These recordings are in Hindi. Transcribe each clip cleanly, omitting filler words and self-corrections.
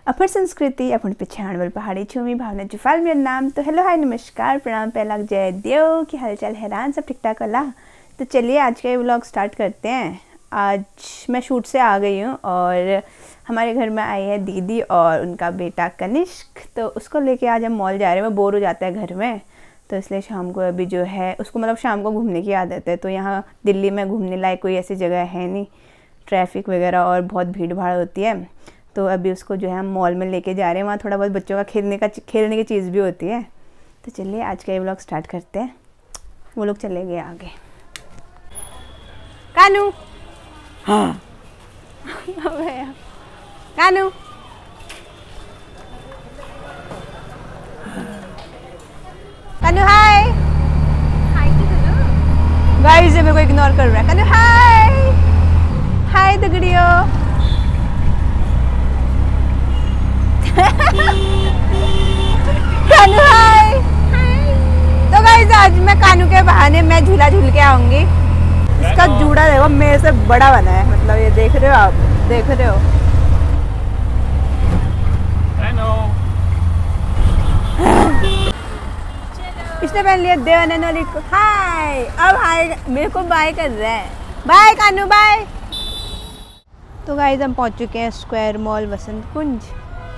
अपर संस्कृति अपन पहचान वाल पहाड़ी छूमी भावना जुफाल मेरा नाम। तो हेलो हाय नमस्कार प्रणाम पहला जय देव की हालचाल हैरान सब ठीक ठाक वाला। तो चलिए आज का ये व्लॉग स्टार्ट करते हैं। आज मैं शूट से आ गई हूँ और हमारे घर में आई है दीदी और उनका बेटा कनिष्क। तो उसको लेके आज हम मॉल जा रहे हैं। वो बोर हो जाता है घर में, तो इसलिए शाम को अभी जो है उसको मतलब शाम को घूमने की आदत है। तो यहाँ दिल्ली में घूमने लायक कोई ऐसी जगह है नहीं, ट्रैफिक वगैरह और बहुत भीड़ भाड़ होती है। तो अभी उसको जो है हम मॉल में लेके जा रहे हैं। वहाँ थोड़ा बहुत बच्चों का खेलने की चीज़ भी होती है। तो चलिए आज का ये व्लॉग स्टार्ट करते हैं। वो लोग चले गए आगे। कानू, हाँ कानू, कानू हाय हाय। गाइस मेरे को इग्नोर कर रहा है। कानू हाय हाय दगड़ियो। कानू हाय। तो गाइस आज मैं कानू के बहाने मैं झूला झूल के आऊंगी। इसका जूड़ा देखो मेरे से बड़ा बना है, मतलब ये देख रहे हो आप, देख रहे हो। इसने पहन लिया देवानंद वाली को। हाय, अब हाय मेरे को बाय कर रहा है। Bye Kanu bye. तो गाइस हम पहुंच चुके हैं स्क्वायर मॉल वसंत कुंज।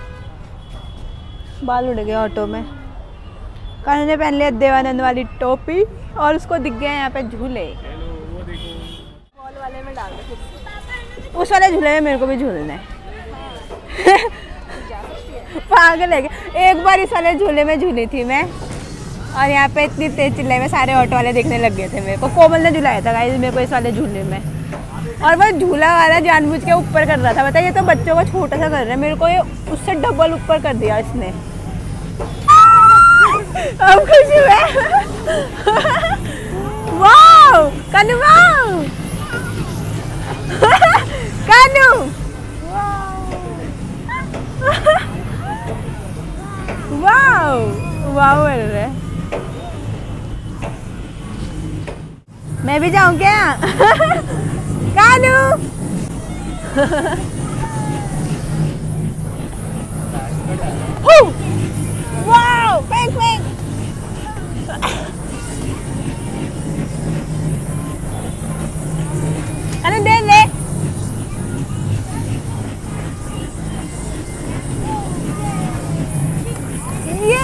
बाल उड़ गए ऑटो में। कानू ने पहन लिया देवानंद वाली टोपी और उसको दिख गए यहाँ पे झूले। मॉल वाले में डाल दो, उस वाले झूले में मेरे को भी झूलना है। पागल है क्या? एक बार इस वाले झूले में झूली थी मैं और यहाँ पे इतनी तेज चिल्लाई में सारे ऑटो वाले देखने लग गए थे मेरे को। कोमल ने झुलाया था गाइस मेरे को इस वाले झूले में, और वो झूला वाला जानबूझ के ऊपर कर रहा था। बताइए, ये तो बच्चों को छोटा सा कर रहा है, मेरे को ये उससे डबल ऊपर कर दिया इसने। अब खुशी है। Wow Kanu, wow Kanu, wow wow. अरे मैं भी जाऊं क्या? कानू वाओ, फेंक फेंक। अरे दे ले। ये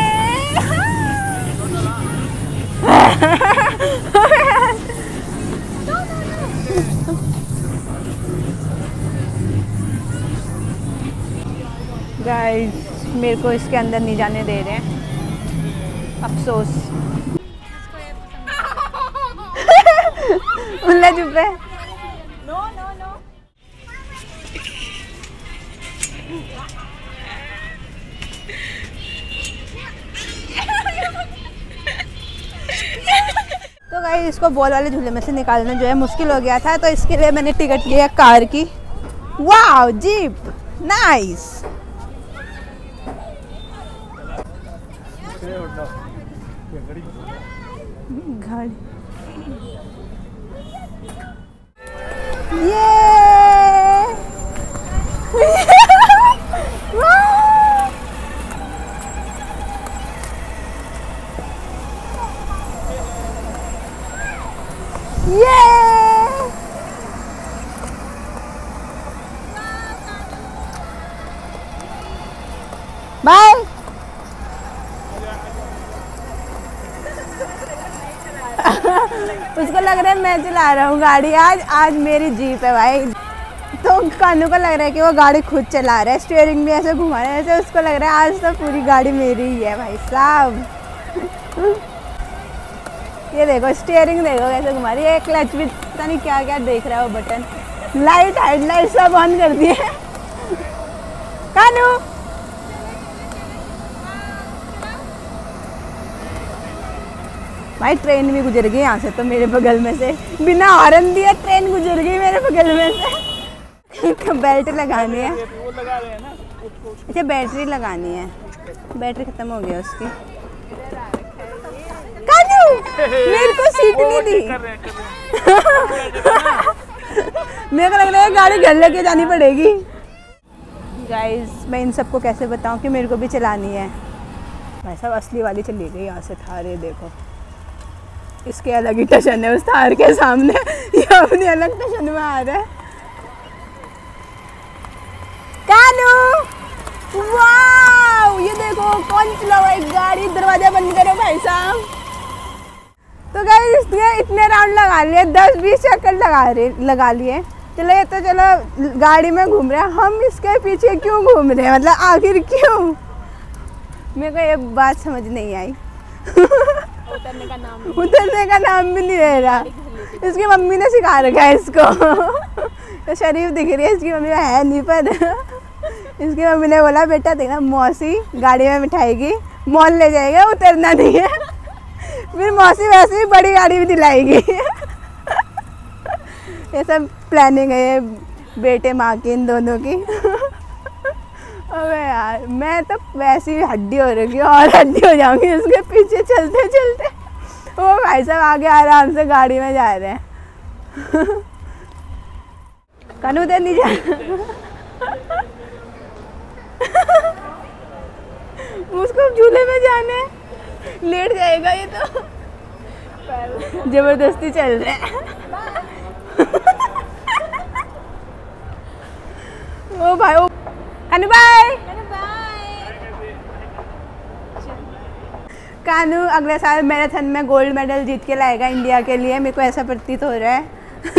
गाइस मेरे को इसके अंदर नहीं जाने दे रहे हैं, अफसोस। उल्ला चुप है। No no no. तो गाइस इसको बॉल वाले झूले में से निकालना जो है मुश्किल हो गया था, तो इसके लिए मैंने टिकट लिया कार की। Wow jeep, nice. गाड़ी ये बाय। उसको लग रहा है मैं चला रहा हूँ गाड़ी। आज मेरी जीप है भाई। तो कानू को लग रहा है कि वो गाड़ी खुद चला रहा है, स्टीयरिंग भी ऐसे घुमा रहा है, ऐसे उसको लग रहा है आज तो पूरी गाड़ी मेरी ही है भाई साहब। ये देखो स्टीयरिंग देखो कैसे घुमा रही है। क्लच भी पता नहीं क्या क्या देख रहा है वो बटन। लाइट हेडलाइट सब ऑन कर दिए। कानू भाई ट्रेन भी गुजर गई यहाँ से, तो मेरे बगल में से बिना हॉर्न दिए ट्रेन गुजर गई मेरे बगल में से। बेल्ट लगानी है। अच्छा बैटरी लगानी है, बैटरी खत्म हो गया उसकी। कानू मेरे को सीट नहीं दी। मेरे को लग रहा है गाड़ी घर लेके जानी पड़ेगी। गाइस मैं इन सबको कैसे बताऊं कि मेरे को भी चलानी है। भाई साहब असली वाली चली गई यहाँ से थार, ये देखो इसके अलग ही टशन है उस थार के सामने, ये अपनी अलग टशन में आ रहा है। कानू वाओ, ये देखो कौन चला हुआ है गाड़ी, दरवाजा बंद करो भाई साहब। तो गाइस इसने इतने राउंड लगा लिए, 10-20 चक्कर लगा लिए। चलो ये तो चलो गाड़ी में घूम रहे हैं, हम इसके पीछे क्यों घूम रहे हैं, मतलब आखिर क्यों, मेरे को ये बात समझ नहीं आई। उतरने का नाम भी नहीं ले रहा। इसकी मम्मी ने सिखा रखा है इसको। तो शरीफ दिख रही है, इसकी मम्मी है नहीं, पर इसकी मम्मी ने बोला बेटा देखना मौसी गाड़ी में बिठाएगी, मॉल ले जाएगा, उतरना नहीं है। फिर मौसी वैसे ही बड़ी गाड़ी भी दिलाएगी। ये सब प्लानिंग है ये बेटे माँ की, इन दोनों की। अबे यार मैं तो वैसे ही हड्डी हो रही हूँ और हड्डी हो जाऊंगी उसके पीछे चलते चलते। वो भाई साहब आगे आराम से गाड़ी में जा रहे हैं। कानू उधर नहीं जा। उसको झूले में जाने, लेट जाएगा ये तो, जबरदस्ती चल रहे हैं। ओ भाई ओ कानू बाय। कानू अगले साल मैराथन में गोल्ड मेडल जीत के लाएगा इंडिया के लिए, मेरे को ऐसा प्रतीत हो रहा है।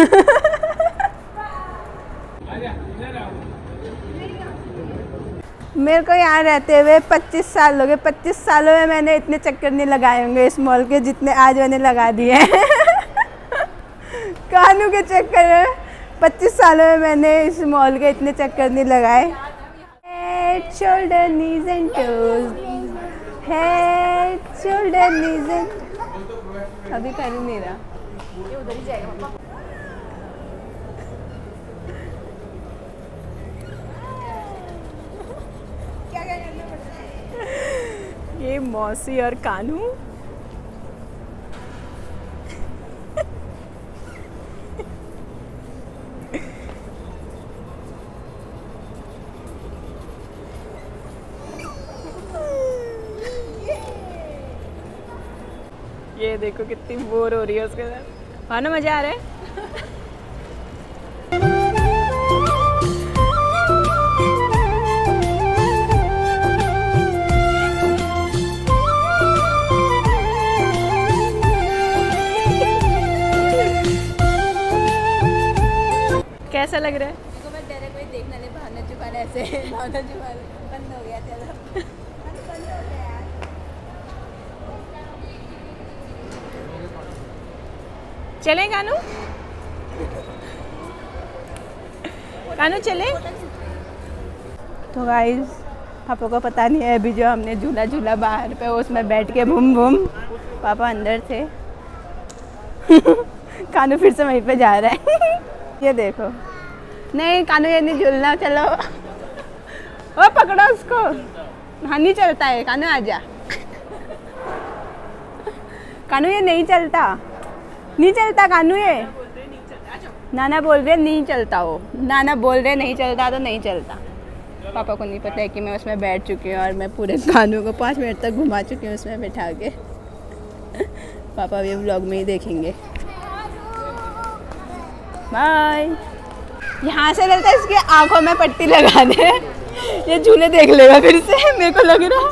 मेरे को यहाँ रहते हुए 25 साल हो गए, 25 सालों में मैंने इतने चक्कर नहीं लगाए होंगे इस मॉल के जितने आज मैंने लगा दिए हैं। कानू के चक्कर में 25 सालों में मैंने इस मॉल के इतने चक्कर नहीं लगाए। Head shoulder knees and toes, head shoulder knees and, अभी कर ही नहीं रहा, ये उधर ही जाएगा पापा। ये मौसी और कानू ये देखो कितनी बोर हो रही है उसके साथ। हाँ ना, मजा आ रहा है। कैसा लग रहा है? तो मैं डायरेक्ट वही देखने ले, भावना जुबान ऐसे, भावना जुबान बंद हो गया। चलो बंद हो गया यार। चलें कानू, कानू चले। तो गाइस पापा को पता नहीं है, अभी जो हमने झूला झूला बाहर पे उसमें बैठ के बूम बूम, पापा अंदर थे। कानू फिर से वहीं पे जा रहा है। ये देखो, नहीं कानू ये नहीं झूलना, चलो ओ पकड़ो उसको। हाँ नहीं चलता है कानू, आजा। कानू ये नहीं चलता, नहीं चलता कानू, ये नाना बोल रहे नहीं चलता, वो नाना बोल रहे नहीं चलता तो नहीं चलता। पापा को नहीं पता है कि मैं उसमें बैठ चुकी हूँ और मैं पूरे कानू को 5 मिनट तक घुमा चुकी हूँ उसमें बैठा के। पापा ये व्लॉग में ही देखेंगे। बाय। यहाँ से लगता है इसकी आंखों में पट्टी लगा दे, ये झूले देख लेगा फिर से, मेरे को लग रहा।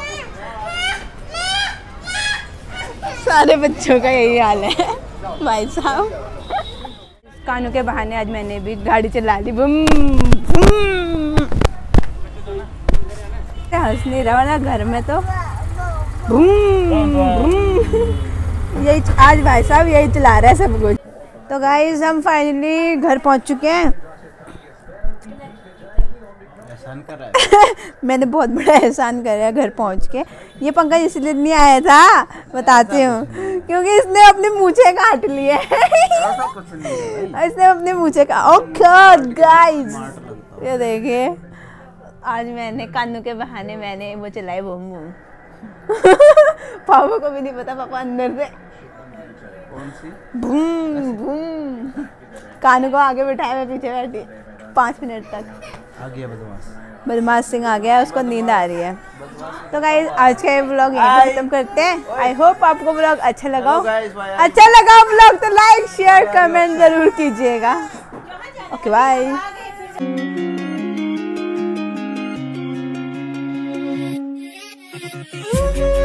सारे बच्चों का यही हाल है भाई साहब। कानू के बहाने आज मैंने भी गाड़ी चला ली, बुम बुम। हंस नहीं रहा ना घर में तो बुम बुम, यही आज भाई साहब यही चला रहा है सब कुछ। तो गाइस हम फाइनली घर पहुंच चुके हैं। एहसान कर रहा है। मैंने बहुत बड़ा एहसान करा है घर पहुंच के। ये पंकज इसलिए नहीं आया था, बताती हूँ, क्योंकि इसने अपने मूछें काट लिए। इसने अपने मूछें का, ओह गाइस ये देखिए, आज मैंने कानू के बहाने मैंने वो चलाई बूम बूम। पापा को भी नहीं पता, पापा अंदर से बूम बूम। कानू को आगे बिठाया, मैं पीछे बैठी 5 मिनट तक। आ गया बदमाश। बदमाश सिंह आ गया है, उसको नींद आ रही है। तो गाइस आज का ये व्लॉग यहीं पे खत्म करते हैं। आई होप आपको व्लॉग अच्छा लगा हो। अच्छा लगा व्लॉग तो लाइक शेयर कमेंट जरूर कीजिएगा। Okay bye.